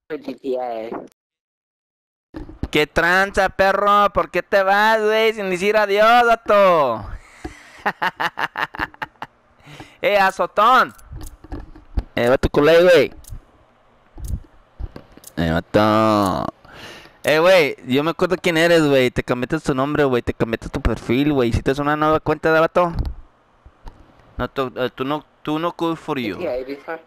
GTA. ¿Qué tranza, perro? ¿Por qué te vas, güey? Sin decir adiós, vato. Azotón. Vato culé, güey. Vato. Güey, yo me acuerdo quién eres, güey. Te cambiaste tu nombre, güey. Te cambiaste tu perfil, güey. ¿Hiciste una nueva cuenta de vato? No, tú no good for you. GTA before.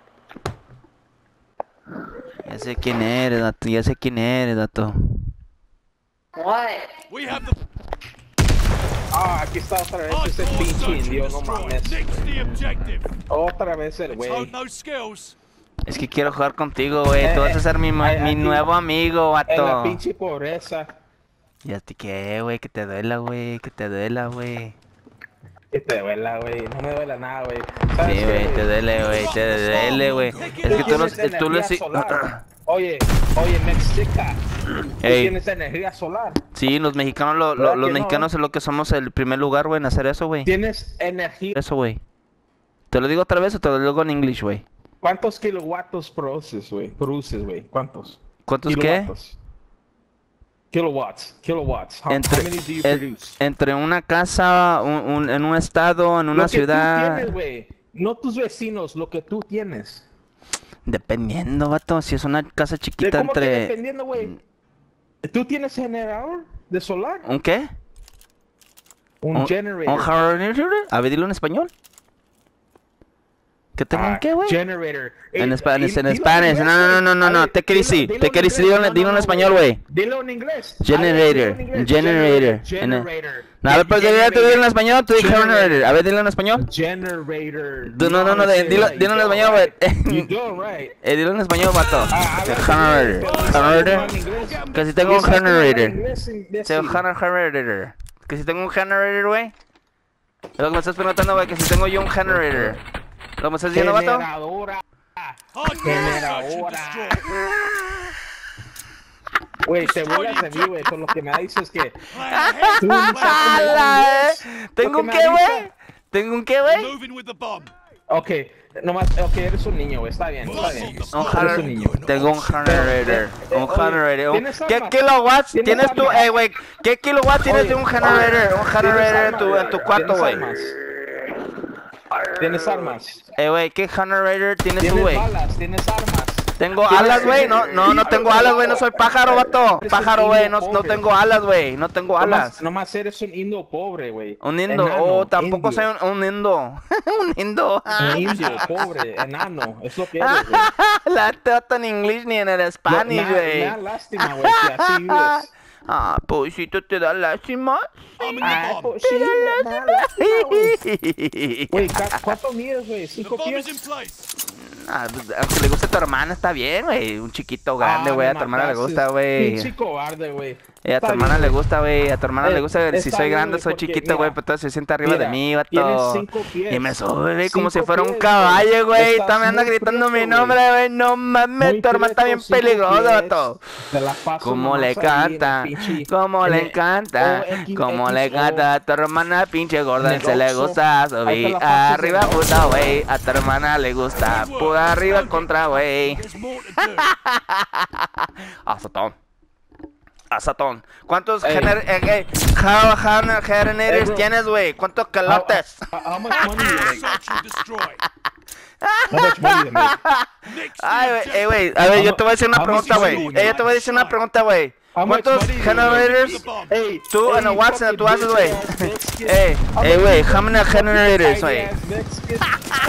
Ya sé quién eres, vato. Ya sé quién eres, vato. What? We have the Ah, aquí está otra vez ese hardcore pinche search and indio, no destroy. mames. Next the objective. Otra vez el Let's güey. hone those skills. Es que quiero jugar contigo, güey. Tú vas a ser mi aquí, nuevo amigo, En la vato. pinche pobreza. Ya te qué, güey. Que te duela, güey. Que te duela, güey. Que te duela, güey. No me duela nada, güey. Sí, güey. Te duele, güey. Te duele, güey. Es que tú lo sí. Oye, Mexica. Tú Ey. tienes energía solar. Sí, los mexicanos, ¿Verdad los que mexicanos es lo que somos el primer lugar, güey, en hacer eso, güey. Tienes energía. Eso, güey. ¿Te lo digo otra vez o te lo digo en inglés, güey? ¿Cuántos kilowatts produces, güey? ¿Cuántos? ¿Cuántos qué? Kilowatts. How many do you produce? Entre una casa, en un estado, en una Lo que ciudad. tú tienes, güey. No tus vecinos, lo que tú tienes. Dependiendo, vato. Si es una casa chiquita ¿Cómo que entre. dependiendo, güey? ¿Tú tienes generador de solar? ¿Un qué? Un generator. ¿Un generator? A ver, dilo en español. ¿Qué tengo un qué, güey? Generator. En Spanish. Dilo No, no. Te querés Dilo dilo en español, güey. Dilo en inglés. Generator. Generator. No, a ver, pues ya te digo en español, tú dices generator. A ver, dilo en español. Generator. No, dilo en español, güey. You doing right. Dilo en español, vato. Generator. Que si tengo un Yes, I can generator. inglés, imbécil. Sí, un generator. Que si tengo un generator, güey. Es lo que me estás preguntando, güey, que si tengo yo un generator. ¿Lo me estás diciendo, vato? Generadora. Hardcore search and Generadora. destroy. Güey, te burlas de mí, güey, con lo que me dices que... Plan ahead. Tú no sabes ¡Hala, inglés. ¿Tengo Lo un que qué, me güey? avisa- ¿Tengo un qué, güey? Moving with the bomb. Ok, eres un niño, güey, está bien. Un Eres un niño. Tengo un generator. Un generator. ¿Tienes ¿Qué armas? kilowatts ¿Tienes tienes tú? armas? Güey, ¿qué kilowatts tienes Oye, de un generator? Un generator en tu cuarto, güey. ¿Tienes armas? Güey, ¿qué generator tienes tú, ¿Tienes güey? balas? ¿Tienes armas? Tengo alas, güey. No tengo alas, güey. No soy pájaro, vato. Pájaro, güey. No tengo alas, güey. No tengo alas. Nomás eres un indio pobre, güey. Un indo. Enano, Oh, tampoco indio. soy un indo. Un indo. Un indio, pobre, enano. Es lo que eres, güey. La trata en inglés ni en el Spanish, Me güey. da lástima, güey, que así vives. Ah, pobrecito, ¿te da lástima? Arming Ay, the bomb. pues sí, me da lástima, güey. Güey, ¿cuánto mides, güey? The ¿5 bomb is in pies? place. Aunque le guste a tu hermana, está bien, güey. Un chiquito grande, güey. A tu hermana le gusta, güey. Pinche cobarde, güey. A tu Está hermana bien, le güey. gusta, güey. A tu hermana le gusta. Si está soy bien, grande, güey, soy porque, chiquito, güey. mira, Pero todo se siente arriba de mira, mí, tienes vato. 5 pies. Y me sube, güey, como si 5 fuera un pies, caballo, güey. güey. Estás Está me anda muy gritando mi prieto, nombre, güey. No mames, Muy tu hermana está bien prieto, 5 peligrosa, pies. vato. Te la paso Como nomás le ahí canta, en el pinche- como en le el encanta, OXXO. como le encanta a tu hermana pinche gorda, En el se le Oxxo. gusta Ahí te subir la pasas arriba en el puta Oxxo. güey, a tu hermana le gusta por arriba contra güey. There's more to do. Azatón. ¿Cuántos Ey. generators bro. tienes, güey? ¿Cuántos calotes? How much money you make? Search and destroy. How much money you make? Next Ay, the güey, objective. güey, a ver, yo te voy a decir una How much pregunta, money güey. you make? Yo te voy a decir una pregunta, güey. How much ¿Cuántos money you generators The bomb. Hey, tú en hey, el WhatsApp fucking tú haces, bitch güey? ass Mexican. Hey, güey, how many generators, Tiny güey? ass Mexican.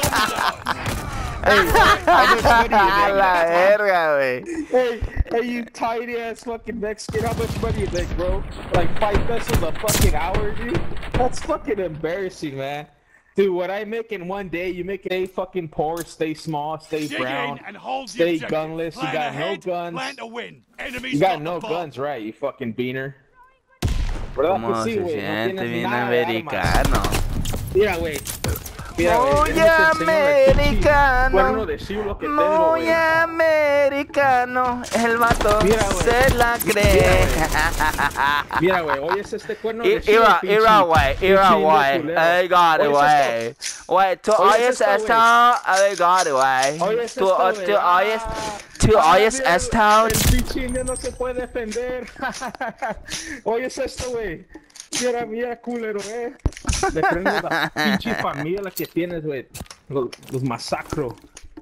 A la verga, güey. Hey, you tiny ass fucking Mexican. How much money you make, bro? Like 5 pesos a fucking hour, dude? That's fucking embarrassing, man. Dude, what I make in one day, you make a fucking poor, stay small, stay Dig brown, in and hold the stay objective. gunless. You Plan got ahead, no guns. Plan to win. Enemies You got got no the bomb. guns, right? You fucking beaner. ¿Verdad ¿Cómo que sí, se güey? No siente tienes bien nada de armas. americano? Mira, güey. Mira, güey, Muy déjame te enseño el pinche americano. cuerno de chivo que tengo, Muy güey. americano. El vato Mira, güey. se la cree. Mira, güey, hoy es este cuerno de chivo. Ira, pinche- ira, güey, ira, pinche güey. indio I got it, Oye, güey. Güey, tú Oye, oyes esto, esto, I got it, güey. Oye, es Tú esto, oyes, güey. tú oyes, tú Ah, oyes mira, esto. El pinche indio no se puede defender. Oye, es esto, güey. Mira, culero, Depende de la pinche familia que tienes, güey. Los masacro.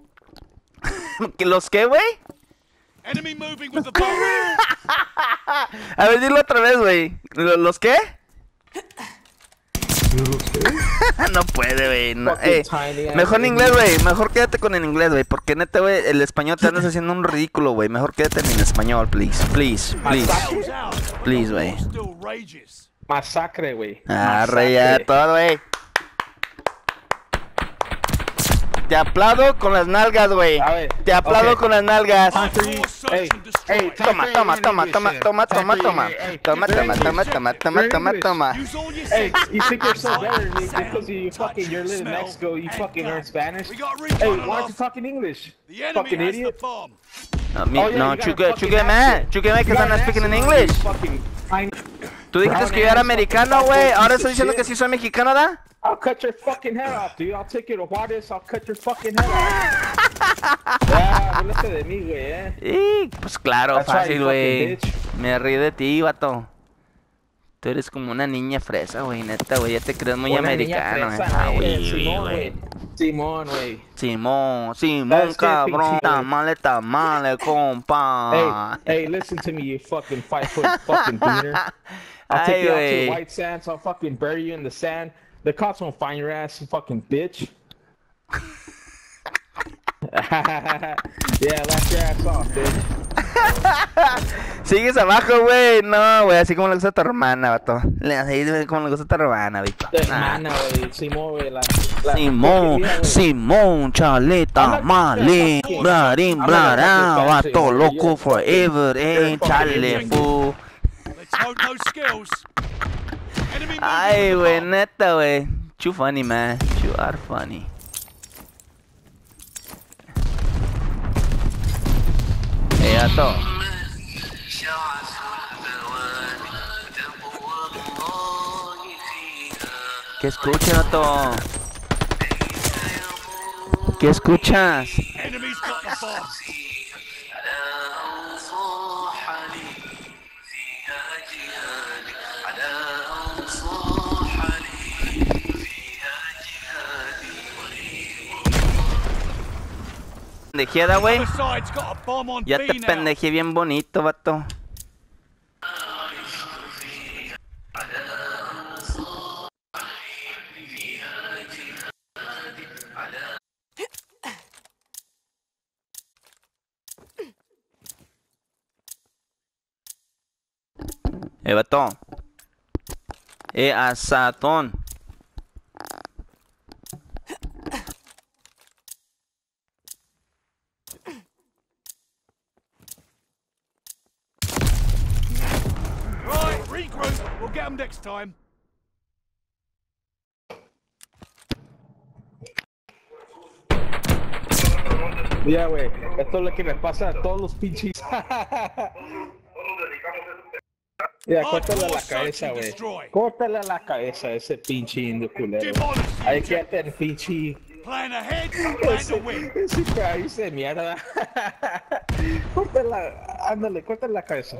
¿Los qué, güey? Enemy moving with the bomb. A ver, dilo otra vez, güey. ¿Los qué? No puede, güey. No. Fucking tiny ass Mejor en baby. inglés, güey. Mejor quédate con el inglés, güey. Porque neta, güey, el español te andas haciendo un ridículo, güey. Mejor quédate en español, please. Please, please. Hell's out, but Please, the güey. war still rages. Masacre, güey. Arre, ya, Masacre. todo, güey. Te aplaudo con las nalgas, güey. A ver, Te aplaudo ok. con las nalgas. Time for you. Hey, hey, Toma, toma, toma, toma, toma, toma, toma. Toma, toma, toma, toma, toma, toma, toma. Use all your Hey, senses. you think you're so better than me Sound, because you fucking you're living in smell, Mexico, you and fucking learn touch. Spanish? We got Hey, recon why aren't you aloft. talking English? The enemy Fucking has idiot. the bomb. No, Oh, yeah, no, you got a chuque, fucking chuque, man. accent. Chuque, man, You que got están an speaking in accent, English. you fucking tiny- Tú dijiste que yo era americano, güey. Ahora estoy diciendo que sí soy mexicano, ¿da? I'll cut your fucking head off, dude. I'll take you to Juárez, I'll cut your fucking head off. Ya, burlaste de mí, güey, Y pues claro, That's right, fácil, you güey. fucking bitch. Me río de ti, vato. Tú eres como una niña fresa, güey, neta, güey. Ya te crees muy Una niña americano, fresa, Ah, güey, güey, Simón, güey. Simón, güey. Simón, Simón, That's it, cabrón. pinche. Tamale, compa. Hey, listen to me, you fucking 5 foot fucking beater. I'll take Ay, you out to güey. the white sands. I'll fucking bury you in the sand. The cops won't find your ass, you fucking bitch. Yeah, laugh your ass off, bitch. Sigues abajo, güey. No, güey, así como le gusta a tu hermana, vato. Así güey, como le gusta a tu hermana, Vito. Tu hermana, güey. Simón, güey. Simón, Mira, güey. Simón, chaleta, male, blarín, blará, vato, loco forever, chale, fu. Let's hope no skills. Enemy moving Ay, with the güey, bomb. neta, güey. You funny, man. You are funny. Vato. ¿Qué escuchas, vato? ¿Qué escuchas? Enemy's got the bomb. Pendejeada, güey. Other side's got a bomb on Ya B te now. pendejé bien bonito, vato. Vato. Asatón. Right, regroup. We'll get them next time. Ya, güey. Esto es lo que me pasa a todos los pinches. Ya, córtale la cabeza, güey. Córtale la cabeza a ese pinche indio culero. Demolish Hay you, que Jack. hacer pinche. Plan ahead, plan to win. Ese país de mierda. Ándale, córtale la cabeza.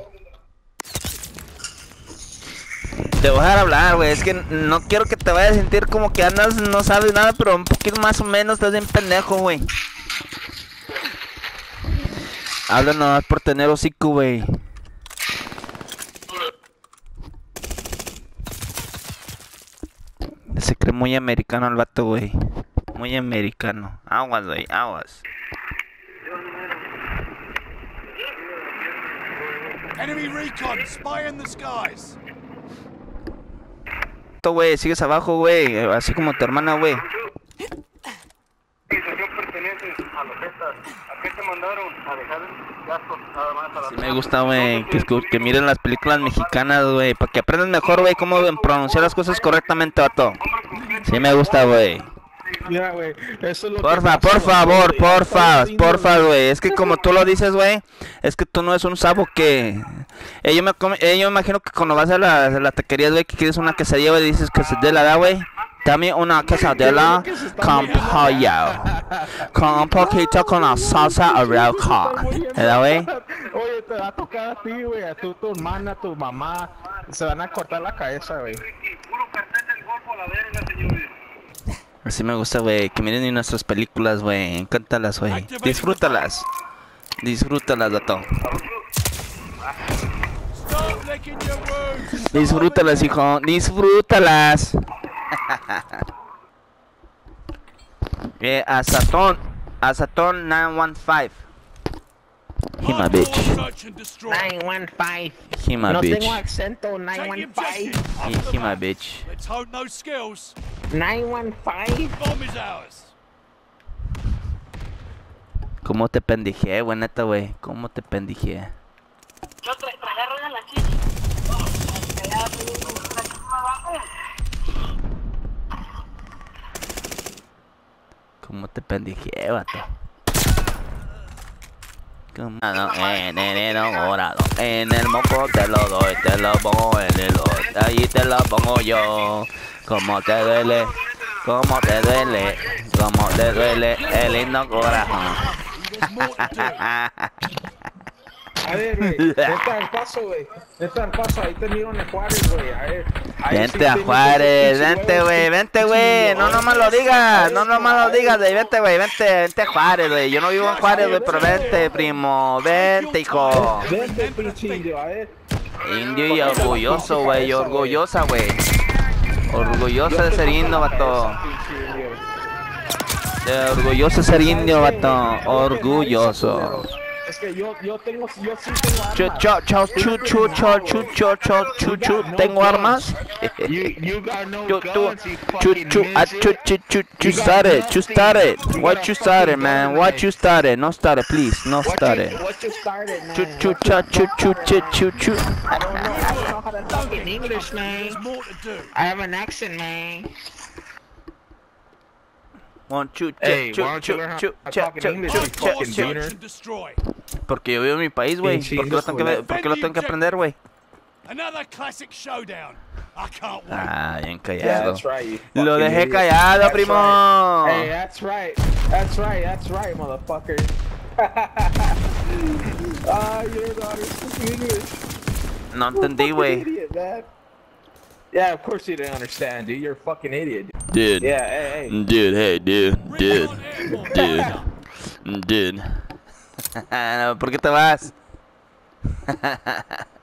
Te voy a dejar hablar, güey. Es que no quiero que te vayas a sentir como que andas, no sabes nada, pero un poquito más o menos estás bien pendejo, güey. Habla nomás por tener hocico, güey. Se cree muy americano el vato, güey. Muy americano. Aguas, güey, aguas. Enemy recon, spy in the skies. Güey, sigues abajo, güey. Así como tu hermana, güey. Sí me gusta, güey, que miren las películas mexicanas, güey, para que aprendan mejor, güey, cómo pronunciar las cosas correctamente, vato. Sí me gusta, güey. Mira, güey, eso es lo que Porfa, pasa, por favor, güey. porfa, güey. Es que como tú lo dices, güey, es que tú no es un sabo que... yo me imagino que cuando vas a la taquería, güey, que quieres una quesadilla, güey, dices que se dé la da, güey. Dame una quesadilla con pollo. Con un poquito con la salsa Arauca. ¿Verdad, güey? Oye, te va a tocar a ti, güey, a tu hermana, a tu mamá. Se van a cortar la cabeza, güey. Así me gusta, güey. Que miren nuestras películas, güey. Encántalas, güey. Disfrútalas. Disfrútalas, vato. Start licking your wounds. Disfrútalas, hijo. Disfrútalas. Azatón 915. He my bitch. Search and destroy. 915. He my No tengo bitch. acento, Take the 915. objective. He my bitch. Let's hone those skills. 915. Bomb is ours. ¿Cómo te pendijé, güey, neta, güey? ¿Cómo te pendijé? ¿Cómo te pendijé, vato? Como en enero morado, en el moco te lo doy, te lo pongo en el hoy, allí te lo pongo yo. ¿Cómo te duele? ¿Cómo te duele? ¿Cómo te duele el lindo corazón? There's more to do. A ver, güey, vete al paso, güey. Vete al paso, ahí te miro en Juárez, güey. A ver. Ahí sí Vente a tienes Juárez, esos vente, pinches güey, huevos, vente, pinches güey. No huevos. nomás lo digas, no nomás lo digas, güey. Vente, güey, vente a Juárez, güey. Yo no vivo en Juárez, güey, pero vente, primo. Vente, hijo. Vente, pinche indio, a ver. Indio y orgulloso, güey. Orgullosa, güey. Orgullosa de ser indio, vato. Orgulloso de ser indio, vato. Orgulloso. Es que yo sí tengo armas. ¿Tengo armas? You got no You guns, you fucking midget. you started. What you started, man? What you started? No started, please. No started. What you started, man? Choo. I don't know how to talk in English, man. There's more to do. I have an accent, man. One, two, Hey, why don't you learn how to talk in English, you fucking Search beaner? and destroy. Porque yo vivo en mi país, güey. Sí, ¿Por qué lo tengo que aprender, güey? Another classic showdown. I can't wait. Ah, bien Yeah, callado. that's right, you Lo fucking dejé idiot. callado, That's primo. right. Hey, that's right, motherfucker. You're not speaking English. No You're a entendí, fucking güey. idiot, man. Yeah, of course you didn't understand, dude. You're a fucking idiot. Dude. Yeah, hey. Dude, hey, dude. Bring on airborne. Dude. ¿Por qué te vas?